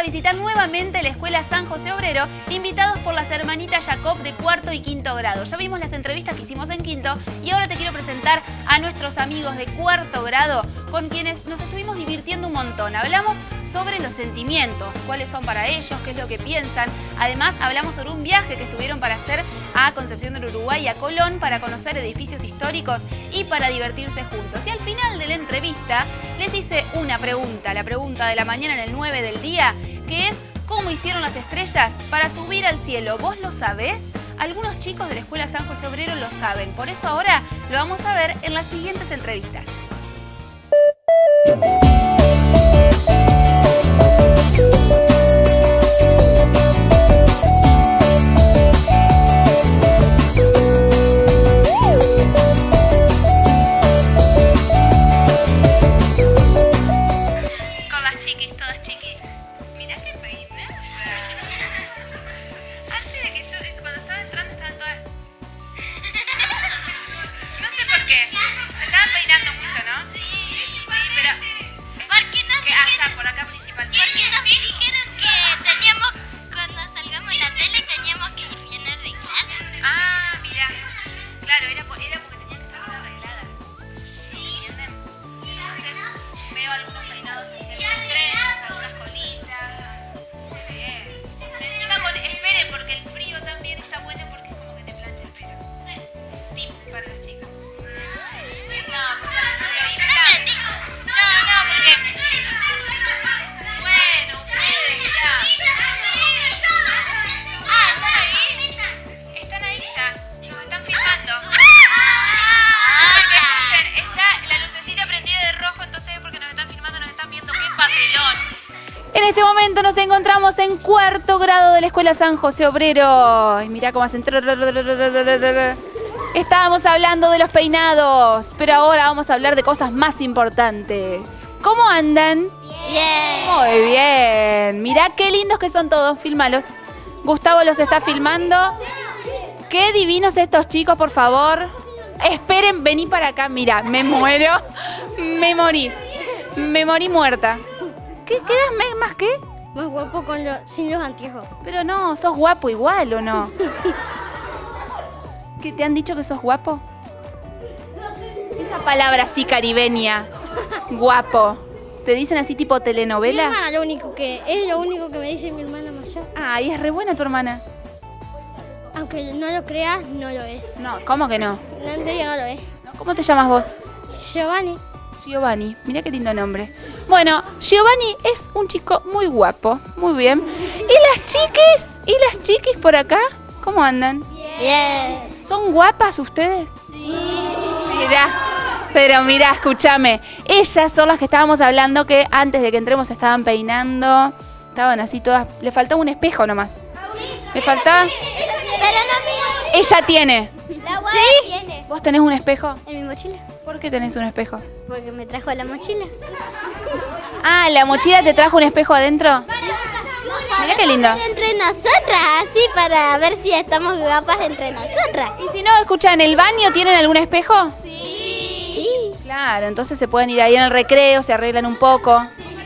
visitar nuevamente la Escuela San José Obrero, invitados por las hermanitas Jacob de cuarto y quinto grado. Ya vimos las entrevistas que hicimos en quinto y ahora te quiero presentar a nuestros amigos de cuarto grado con quienes nos estuvimos divirtiendo un montón. Hablamos sobre los sentimientos, cuáles son para ellos, qué es lo que piensan. Además, hablamos sobre un viaje que estuvieron para hacer a Concepción del Uruguay y a Colón para conocer edificios históricos y para divertirse juntos. Y al final de la entrevista les hice una pregunta, la pregunta de la mañana en el 9 del día, que es ¿cómo hicieron las estrellas para subir al cielo? ¿Vos lo sabés? Algunos chicos de la Escuela San José Obrero lo saben, por eso ahora lo vamos a ver en las siguientes entrevistas. En este momento nos encontramos en cuarto grado de la Escuela San José Obrero. Ay, mirá cómo hacen. Estábamos hablando de los peinados, pero ahora vamos a hablar de cosas más importantes. ¿Cómo andan? Bien. Muy bien. Mirá qué lindos que son todos. Fílmalos. Gustavo los está filmando. Qué divinos estos chicos, por favor. Esperen, vení para acá. Mirá, me muero. Me morí. Me morí muerta. ¿Qué quedas más qué? Más guapo sin los anteojos. Pero no, sos guapo igual, ¿o no? ¿Qué te han dicho que sos guapo? Esa palabra así caribeña, guapo. ¿Te dicen así tipo telenovela? Mi hermana es lo único que me dice mi hermana mayor. Ay, es re buena tu hermana. Aunque no lo creas, no lo es. No, ¿cómo que no? No, en serio no lo es. ¿Cómo te llamas vos? Giovanni. Giovanni, mirá qué lindo nombre. Bueno, Giovanni es un chico muy guapo, muy bien. ¿Y las chiquis? ¿Y las chiquis por acá? ¿Cómo andan? Bien. ¿Son guapas ustedes? Sí. Mirá, pero mirá, escúchame. Ellas son las que estábamos hablando que antes de que entremos estaban peinando. Estaban así todas. Le faltaba un espejo nomás. Le faltaba... Pero no mío. Ella tiene. La guada ¿sí? Tiene. ¿Vos tenés un espejo? En mi mochila. ¿Por qué tenés un espejo? Porque me trajo la mochila. Ah, ¿la mochila te trajo un espejo adentro? Mirá qué lindo. Entre nosotras, así para ver si estamos guapas entre nosotras. Y si no, escucha, ¿en el baño tienen algún espejo? Sí. Claro, entonces se pueden ir ahí en el recreo, se arreglan un poco.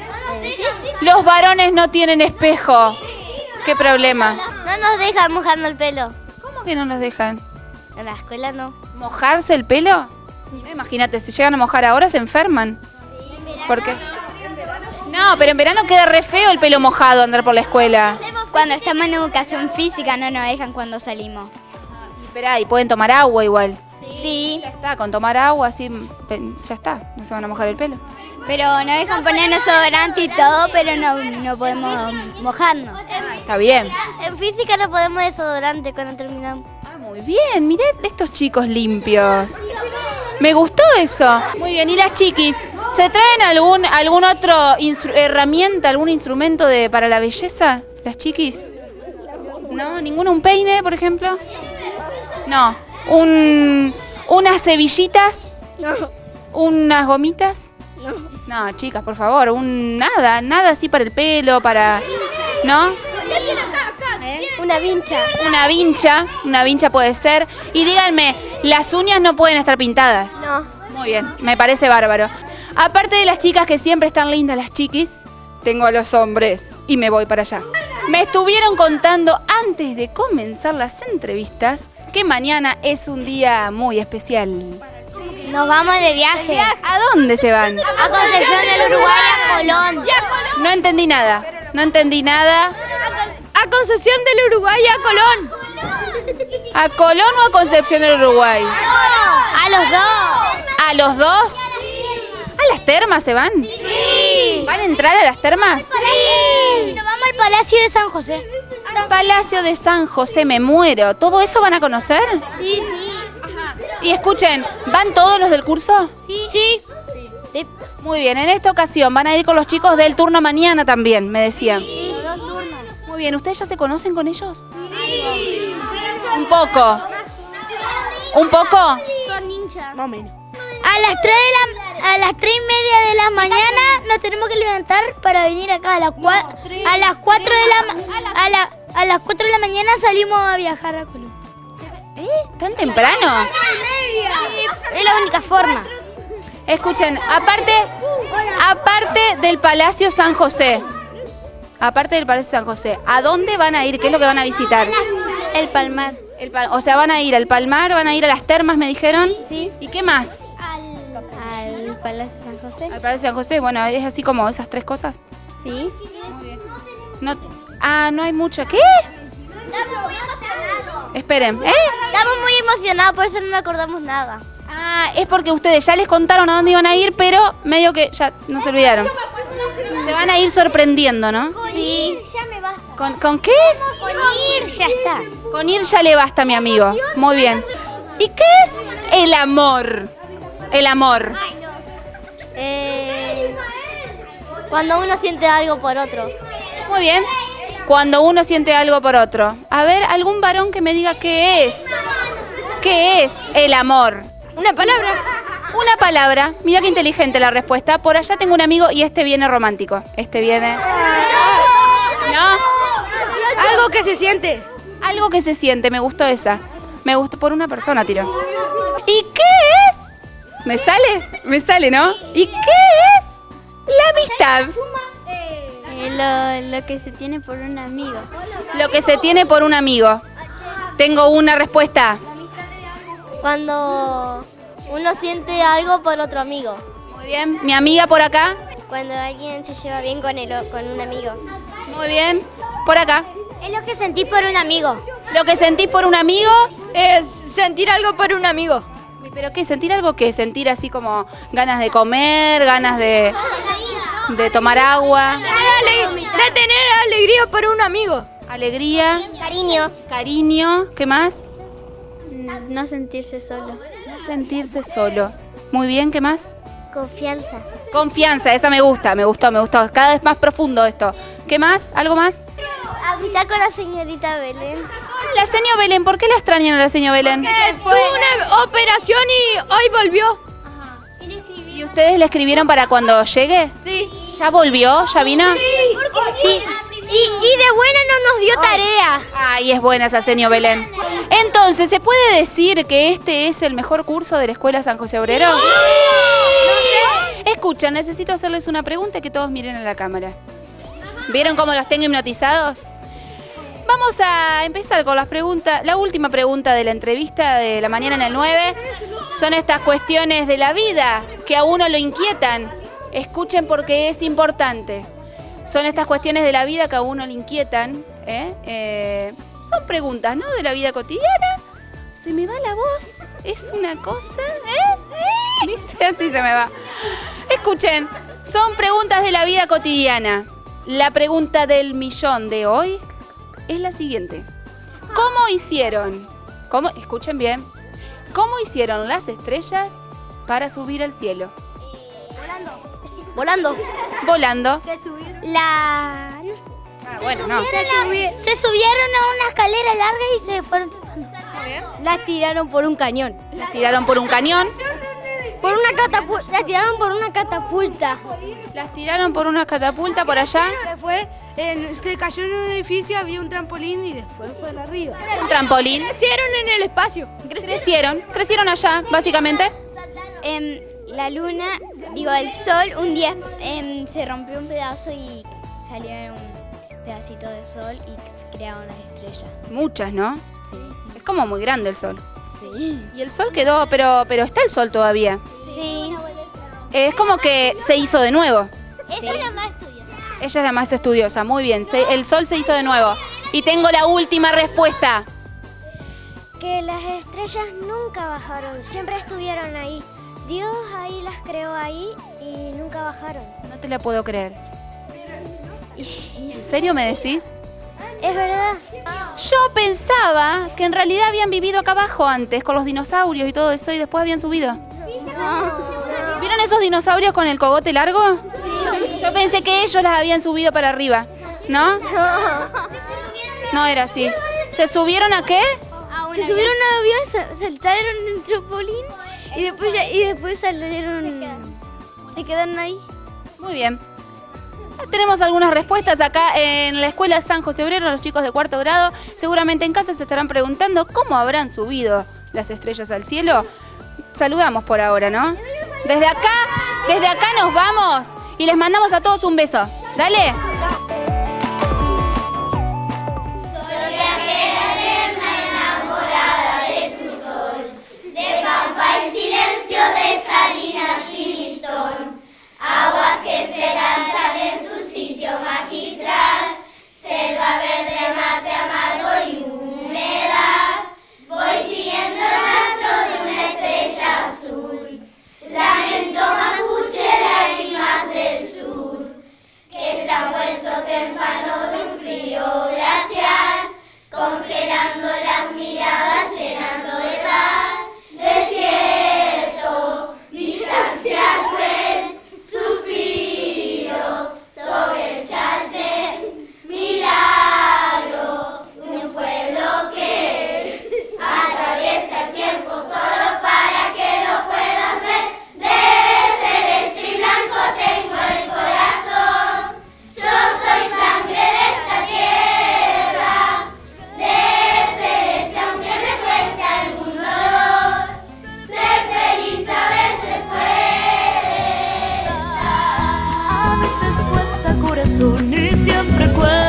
Los varones no tienen espejo. ¿Qué problema? No nos dejan mojarnos el pelo. ¿Cómo que no nos dejan? En la escuela no. ¿Mojarse el pelo? Imagínate, si llegan a mojar ahora se enferman. ¿Por qué? No, pero en verano queda re feo el pelo mojado andar por la escuela. Cuando estamos en educación física no nos dejan cuando salimos. Y esperá, y pueden tomar agua igual. Sí. Ya está, con tomar agua así, ya está, no se van a mojar el pelo. Pero nos dejan ponernos desodorante y todo, pero no podemos mojarnos. Está bien. En física no podemos desodorante cuando terminamos. Ah, muy bien, mirá estos chicos limpios. Me gustó eso. Muy bien, ¿y las chiquis? ¿Se traen algún otro herramienta, algún instrumento para la belleza? ¿Las chiquis? ¿No? ¿Ninguno? ¿Un peine, por ejemplo? No. ¿Unas cebillitas? No. ¿Unas gomitas? No. No, chicas, por favor, nada así para el pelo, para... ¿No? Una vincha. Una vincha puede ser. Y díganme, las uñas no pueden estar pintadas. No. Muy bien, me parece bárbaro. Aparte de las chicas que siempre están lindas, las chiquis, tengo a los hombres y me voy para allá. Me estuvieron contando antes de comenzar las entrevistas que mañana es un día muy especial. Nos vamos de viaje. ¿A dónde se van? A Concepción del Uruguay, a Colón. No entendí nada. No entendí nada. A Concepción del Uruguay, a Colón. ¿A Colón o a Concepción del Uruguay? A los dos. ¿A los dos? ¿A las termas se van? Sí. ¿Van a entrar a las termas? Sí. Nos vamos al Palacio de San José. Al Palacio de San José, me muero. ¿Todo eso van a conocer? Sí, sí. Y escuchen, ¿van todos los del curso? Sí. Sí. Sí. Muy bien, en esta ocasión van a ir con los chicos del turno mañana también, me decían. Sí. Los dos turnos. Muy bien, ¿ustedes ya se conocen con ellos? Sí. Un poco. ¿Un poco? Son ninjas. Más o menos. A las 3:30 de la mañana nos tenemos que levantar para venir acá a las 4 a las 4 de la mañana salimos a viajar a Colón. ¿Tan temprano? Es la única forma. Escuchen, aparte del Palacio San José, ¿a dónde van a ir? ¿Qué es lo que van a visitar? El Palmar. O sea, van a ir al Palmar, van a ir a las termas, me dijeron. Sí. ¿Y qué más? Al Palacio San José. Al Palacio San José, bueno, es así como esas tres cosas. Sí. Muy bien. No hay mucho. ¿Qué? Esperen, Estamos muy emocionados, por eso no nos acordamos nada. Es porque ustedes ya les contaron a dónde iban a ir, pero medio que ya no se olvidaron. Se van a ir sorprendiendo, ¿no? Sí. Ya me basta. ¿Con qué? Con ir ya está. Con ir ya le basta, mi amigo. Muy bien. ¿Y qué es el amor? El amor. Cuando uno siente algo por otro. Muy bien. Cuando uno siente algo por otro. A ver, algún varón que me diga qué es. ¿Qué es el amor? Una palabra. Una palabra. Mira qué inteligente la respuesta. Por allá tengo un amigo y este viene romántico. Este viene... ¿No? Algo que se siente. Algo que se siente. Me gustó esa. Me gustó por una persona, tiro. ¿Y qué es? ¿Me sale? Me sale, ¿no? ¿Y qué es la amistad? Lo que se tiene por un amigo. Lo que se tiene por un amigo. Tengo una respuesta. Cuando uno siente algo por otro amigo. Muy bien. Mi amiga por acá. Cuando alguien se lleva bien con un amigo. Muy bien. Por acá. Es lo que sentís por un amigo. Lo que sentís por un amigo es sentir algo por un amigo. ¿Pero qué? ¿Sentir algo qué? ¿Sentir así como ganas de comer, ganas de tomar agua? De tener alegría por un amigo. Alegría. Cariño. Cariño. ¿Qué más? No sentirse solo. No sentirse solo. Muy bien, ¿qué más? Confianza. Confianza, esa me gusta, me gustó. Cada vez más profundo esto. ¿Qué más? ¿Algo más? Amistad con la señorita Belén. La señora Belén, ¿por qué la extrañan a la señora Belén? Tuvo una operación y hoy volvió. Ajá. ¿Y ustedes le escribieron para cuando llegue? Sí. ¿Ya volvió? ¿Ya vino? Sí. Y de buena no nos dio tarea. Ay, es buena esa señora Belén. Entonces, ¿se puede decir que este es el mejor curso de la Escuela San José Obrero? Sí. Escucha, necesito hacerles una pregunta y que todos miren a la cámara. ¿Vieron cómo los tengo hipnotizados? Vamos a empezar con las preguntas. La última pregunta de la entrevista de la mañana en el 9 son estas cuestiones de la vida que a uno lo inquietan. Escuchen porque es importante. Son estas cuestiones de la vida que a uno le inquietan. Son preguntas, ¿no? De la vida cotidiana. Se me va la voz. Es una cosa, ¿Viste? Así se me va. Escuchen, son preguntas de la vida cotidiana. La pregunta del millón de hoy es la siguiente. ¿Cómo hicieron? Escuchen bien. ¿Cómo hicieron las estrellas para subir al cielo? Volando. Volando. Bueno, no. Se subieron a una escalera larga y se fueron trepando. Las tiraron por un cañón. Las tiraron por un cañón. Por una catapulta. Las tiraron por una catapulta. Las tiraron por una catapulta por allá. Después se cayó en un edificio, había un trampolín y después fue arriba. Un trampolín. Crecieron en el espacio. Crecieron allá, básicamente. La luna, el sol, un día se rompió un pedazo y salió un pedacito de sol y se crearon las estrellas. Muchas, ¿no? Sí. Es como muy grande el sol. Sí. Y el sol quedó, pero está el sol todavía. Sí. Es como que se hizo de nuevo. Esa es la más estudiosa. Ella es la más estudiosa, muy bien. El sol se hizo de nuevo. Y tengo la última respuesta. Que las estrellas nunca bajaron, siempre estuvieron ahí. Dios ahí las creó ahí y nunca bajaron. No te la puedo creer. ¿En serio me decís? Es verdad. Yo pensaba que en realidad habían vivido acá abajo antes, con los dinosaurios y todo eso, y después habían subido. ¿Vieron esos dinosaurios con el cogote largo? Sí. Yo pensé que ellos las habían subido para arriba. ¿No? No era así. ¿Se subieron a qué? Se subieron a un avión, saltaron en el trampolín y después salieron, se quedaron ahí. Muy bien. Tenemos algunas respuestas acá en la Escuela San José Obrero, los chicos de 4º grado. Seguramente en casa se estarán preguntando cómo habrán subido las estrellas al cielo. Saludamos por ahora, ¿no? Desde acá nos vamos y les mandamos a todos un beso. ¡Dale! De salinas y listón, aguas que se lanzan en su sitio magistral, selva verde, mate amargo y humedad. Voy siguiendo el rastro de una estrella azul, lamento mapuche, lágrimas del sur, que se han vuelto témpanos de un frío glacial, congelando las miradas, llenando de paz. Desierto, distancia cruel, suspiros sobre el Chaltén, milagros de un pueblo que atraviesa el tiempo solo para que lo puedas ver. De celeste y blanco tengo el corazón, yo soy sangre de esta tierra, de celeste aunque me cueste algún dolor. Ser feliz a veces puede estar. A veces cuesta corazón y siempre cuesta.